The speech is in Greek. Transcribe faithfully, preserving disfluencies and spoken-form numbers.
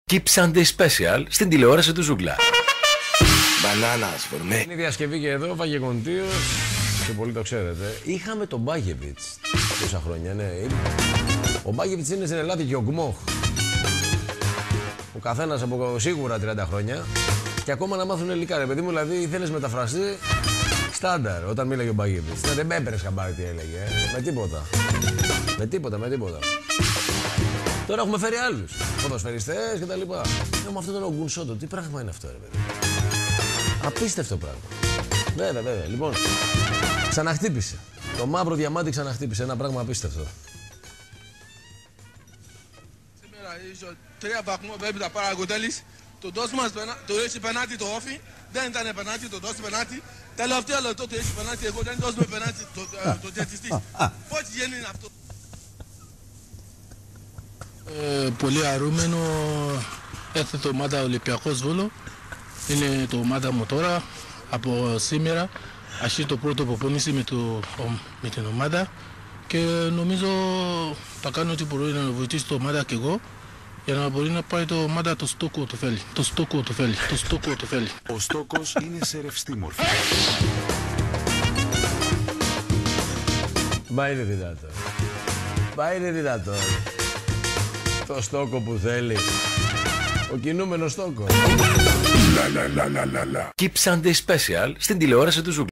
Keep Sunday Special στην τηλεόραση του Ζούγκλα. Bananas for me. Είναι η διασκευή και εδώ, Βαγεγοντίος, και πολλοί το ξέρετε. Είχαμε τον Μπάγεβιτς τόσα χρόνια, ναι. Ο Μπάγεβιτς είναι στην Ελλάδα και ο Γκμόχ. Ο καθένας από σίγουρα τριάντα χρόνια. Και ακόμα να μάθουν ελληνικά, ρε παιδί μου, δηλαδή ήθελες μεταφραστή στάνταρ όταν μίλαγε ο Μπάγεβιτς. Δεν με έπαιρνες χαμπάρι τι έλεγε, ε. με τίποτα. Με τίποτα, με τίποτα. Τώρα έχουμε φέρει άλλους ποδοσφαιριστές και τα λοιπά. Έχουμε αυτόν τον Ογκουνσότο. Τι πράγμα είναι αυτό, ρε παιδί. Απίστευτο πράγμα. Βέβαια, βέβαια. Λοιπόν, ξαναχτύπησε. Το μαύρο διαμάντι ξαναχτύπησε. Ένα πράγμα απίστευτο. Σήμερα ίσως τρία βαθμό πρέπει να πάρει ο Τέλης. Το δώσει μας το ρίξει πενάτι το όφι. Δεν ήταν πενάτι, το δώσει πενάτι. Τελευταίο λεπτό το ρίξει πενάτι. Εγώ δεν δώσουμε πενάτι το διατιστής. Πώς γίνει αυτό. Ε, πολύ αρούμενο. Έρθε το ομάδα Ολυμπιακός Βόλο. Είναι το ομάδα μου τώρα. Από σήμερα αρχίζει το πρώτο προπόνηση με, το, με την ομάδα. Και νομίζω θα κάνω ό,τι μπορεί να βοηθήσει το ομάδα και εγώ. Για να μπορεί να πάει το ομάδα το στόκο το θέλει. Το στόκο το θέλει. Το στόκο το θέλει. Ο στόκος είναι σε ρευστή μορφή. Μα είναι δυνατό. Μα είναι δυνατό. Το στόκο που θέλει. Ο κινούμενος στόκο. Keep Sunday Special στην τηλεόραση του Ζούγκλα.